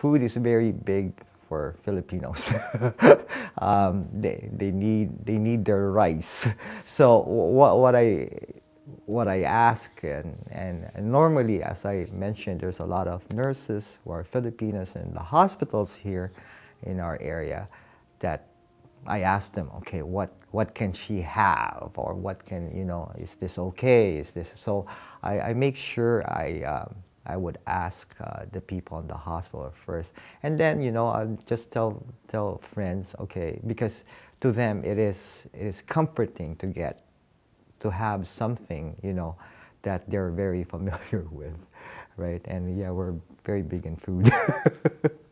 food is very big for Filipinos. They need their rice. So what I ask, and normally, as I mentioned, there's a lot of nurses who are Filipinos in the hospitals here in our area that I ask them, okay, what can she have, or what can, you know, is this okay? Is this so? I make sure I would ask the people in the hospital first, and then, you know, I'll just tell friends, okay, because to them it is comforting to have something, you know, that they're very familiar with, right? And yeah, we're very big in food.